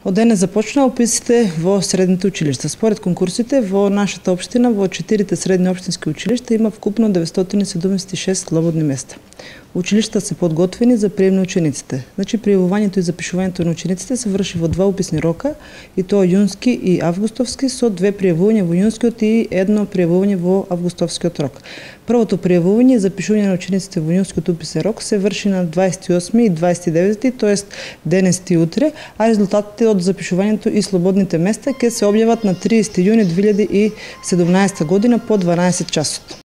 Од денес започна уписите во средните училишта. Според конкурсите во нашата општина, во 4 средни општински училишта има вкупно 976 слободни места. Училиштата се подготвени за прием на учениците. Значи пријавувањето и запишувањето на учениците се врши во 2 уписни рока, и тоа јунски и августовски, со 2 пријавувања во јунскиот и 1 пријавување во августовскиот рок. Првото пријавување и запишување на учениците во јунскиот уписен рок се врши на 28 и 29, тоест денес и утре, а резултатите од запишувањето и слободните места ќе се објават на 30 јуни 2017 година по 12 часот.